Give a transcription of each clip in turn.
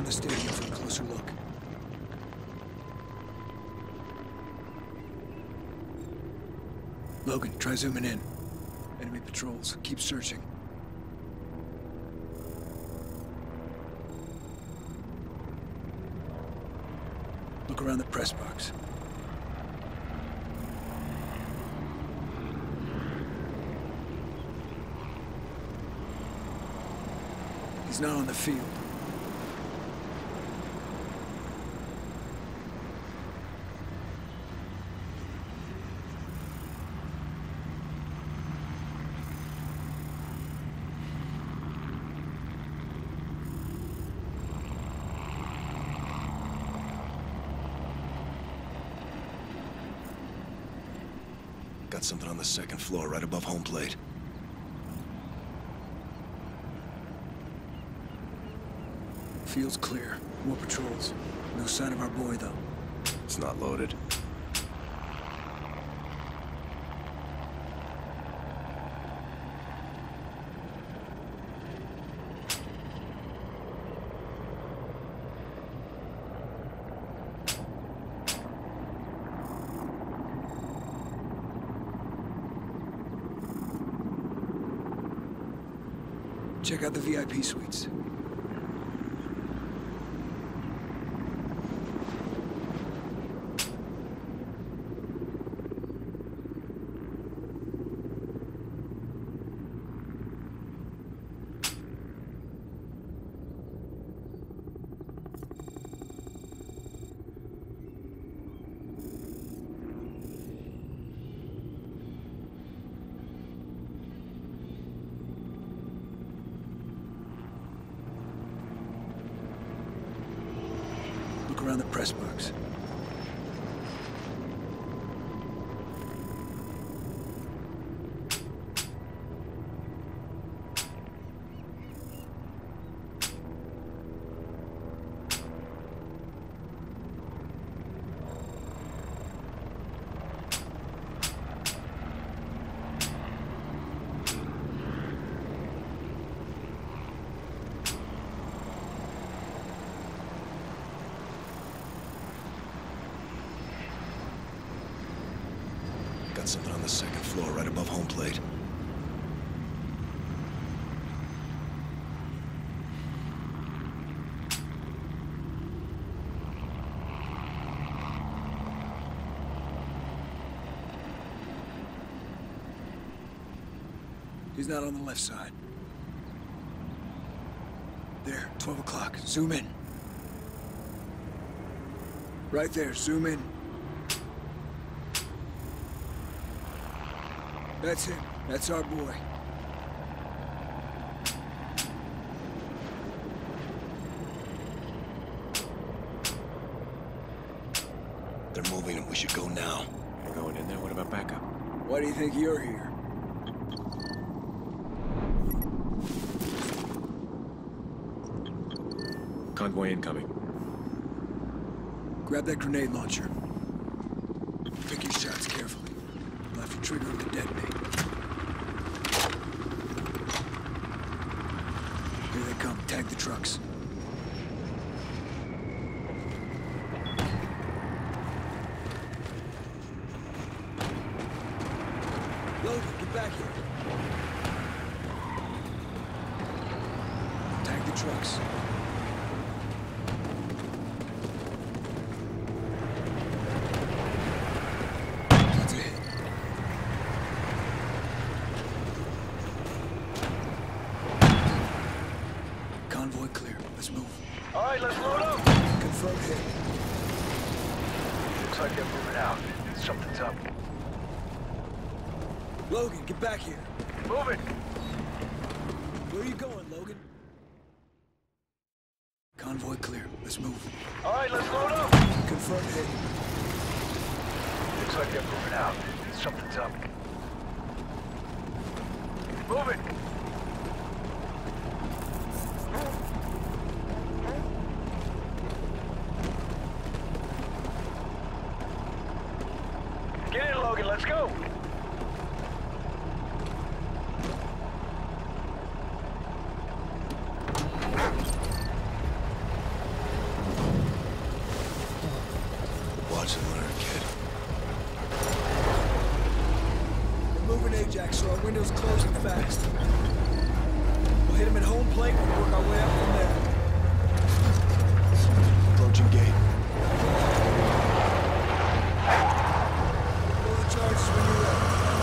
the stadium for a closer look. Logan, try zooming in. Enemy patrols. Keep searching. Look around the press box. He's not on the field. Got something on the second floor, right above home plate. Field's clear. More patrols. No sign of our boy, though. It's not loaded. Check out the VIP suites. Look around the press box. Got something on the second floor, right above home plate. He's not on the left side. There, 12 o'clock. Zoom in. Right there, zoom in. That's him. That's our boy. They're moving and we should go now. We're going in there. What about backup? Why do you think you're here? Convoy incoming. Grab that grenade launcher. Pick your shots carefully. You'll have to trigger it to detonate. Here they come. Tag the trucks. Logan, get back here. Tag the trucks. That's a hit. Convoy clear. Let's move. All right, let's load up. Confirmed hit. Looks like they're moving out. Something's up. Logan, get back here. Move it. Where are you going, Logan? Convoy clear. Let's move. All right, let's load up. Confirmed hit. Looks like they're moving out. Something's up. Move it. Get in, Logan. Let's go. moving Ajax, so our window's closing fast. We'll hit him at home plate and work our way up from there. Approaching gate. Pull the charges when you're ready.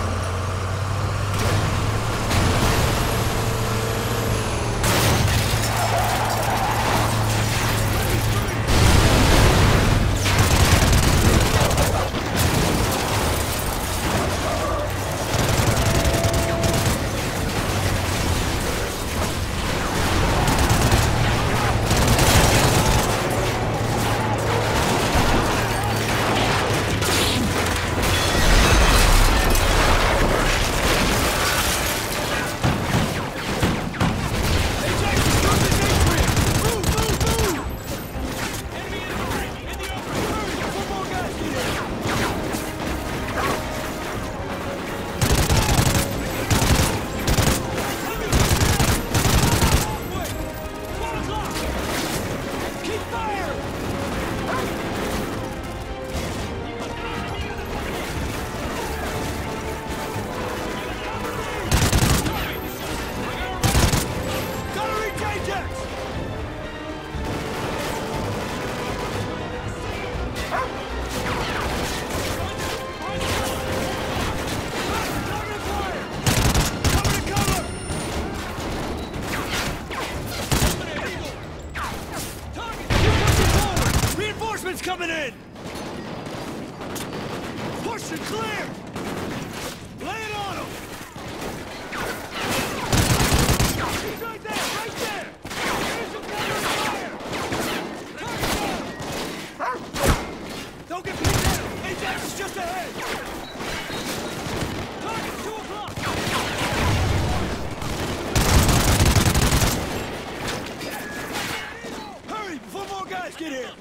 Coming in! Push and clear! Lay it on him! He's right there! Right there! Here's some cover fire! Don't get picked out! Ajax is just ahead! Target 2 o'clock! Hurry before more guys get here!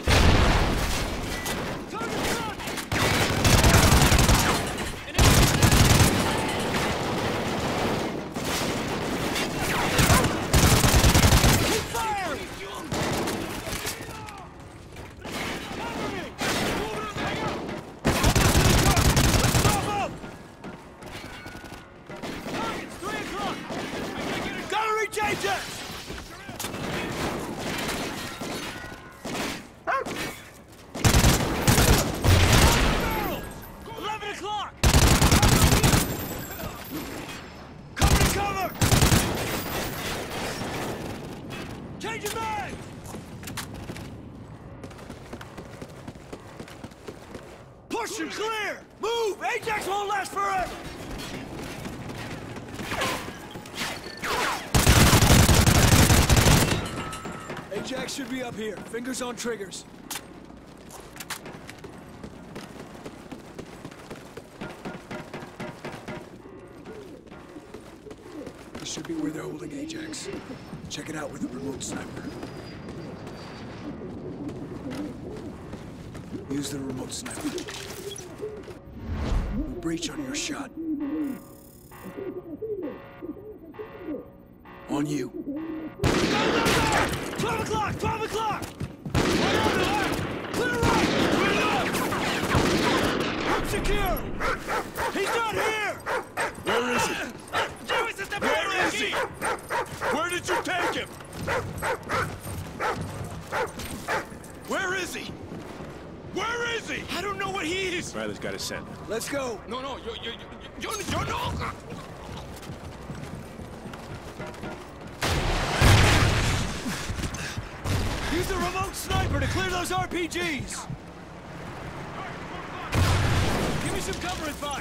Ajax! Change your mag! Push and clear! Move! Ajax won't last forever! Ajax should be up here. Fingers on triggers. This should be where they're holding Ajax. Check it out with a remote sniper. Use the remote sniper. We'll breach on your shot. On you. Go, go, go! 12 o'clock! 12 o'clock! Clear right! Clear left! I'm secure! He's not here! Where is he? Where is he? Where did you take him? Where is he? Where is he? I don't know what he is! Riley's got his scent. Let's go! No, no, yo no! Use the remote sniper to clear those RPGs! Give me some cover and fire!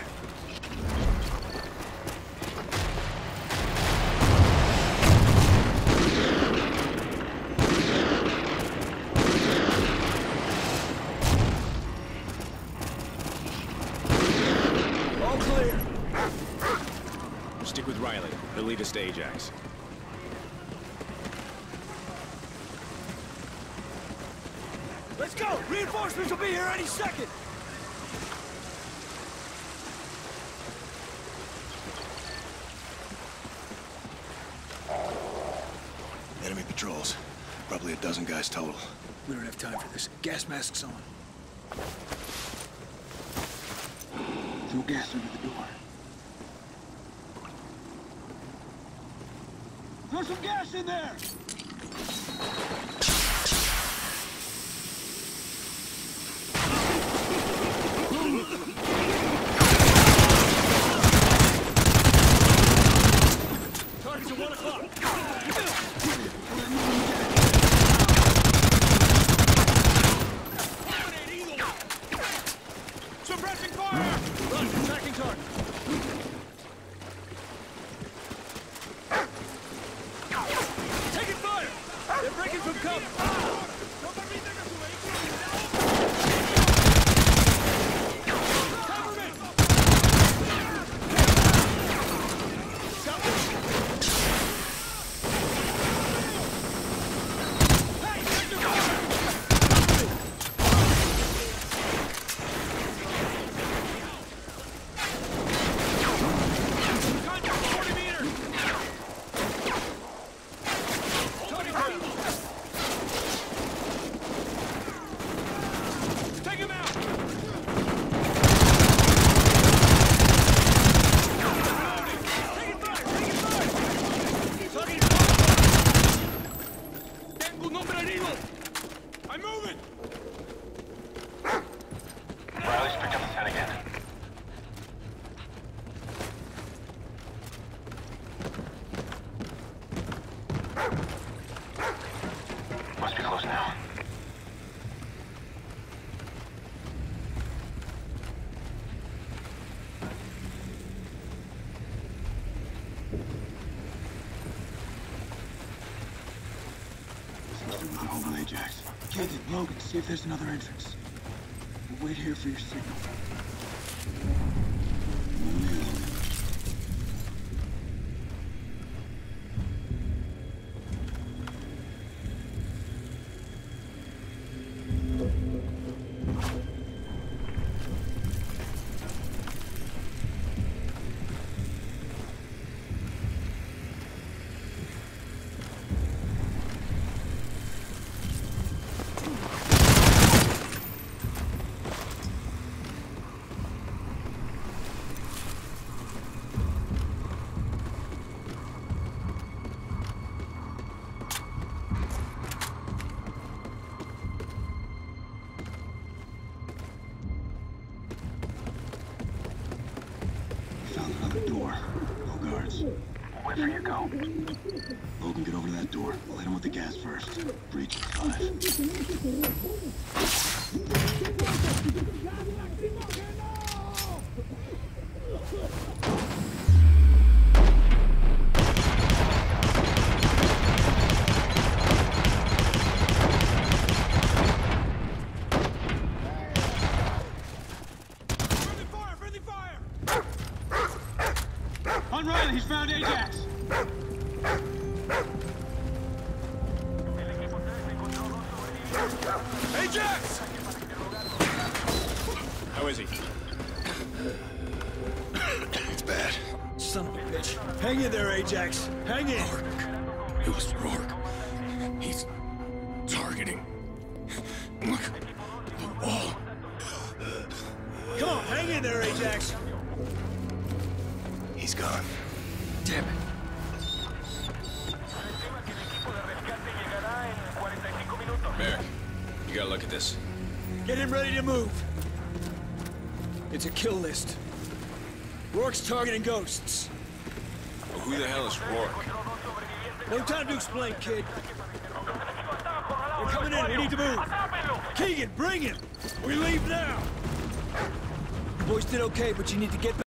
All clear. Stick with Riley. He'll lead us to Ajax. Let's go! Reinforcements will be here any second! Enemy patrols. Probably a dozen guys total. We don't have time for this. Gas masks on. Throw gas under the door. Throw some gas in there! Target's at 1 o'clock. Suppressing fire! Run, tracking target. Taking fire! They're breaking from cover! I'm moving! Riley's picked up his head again. Must be close now. On hold on Ajax. Kid, Logan, see if there's another entrance. We'll wait here for your signal. Found another door. No guards. Where for you go? Logan, get over to that door. We'll hit him with the gas first. Breach 5. On Riley, he's found Ajax! Ajax! How is he? It's bad. Son of a bitch. Hang in there, Ajax. Hang in. Rourke. It was Rourke. He's targeting. Look. The wall. Come on, hang in there, Ajax. He's gone. Damn it. Merrick, you gotta look at this. Get him ready to move. It's a kill list. Rourke's targeting ghosts. Well, who the hell is Rourke? No time to explain, kid. They're coming in. We need to move. Keegan, bring him. We leave now. The boys did okay, but you need to get back.